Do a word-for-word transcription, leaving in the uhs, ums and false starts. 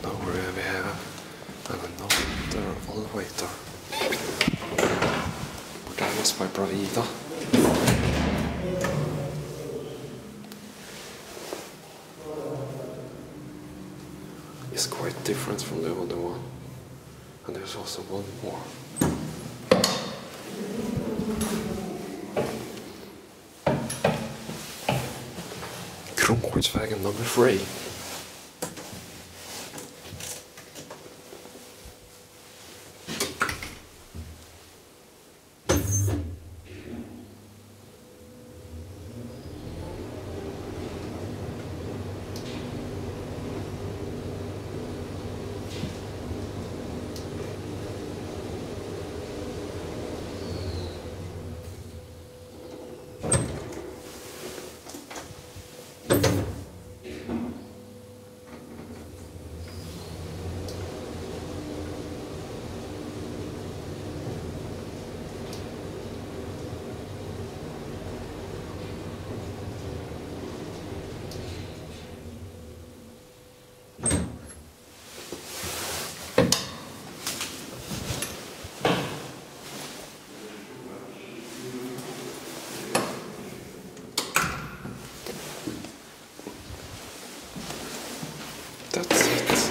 over here we have another elevator. Modellas by Bravida. It's quite different from the other one. And there's also one more. Kronkortsvägen number three. That's it.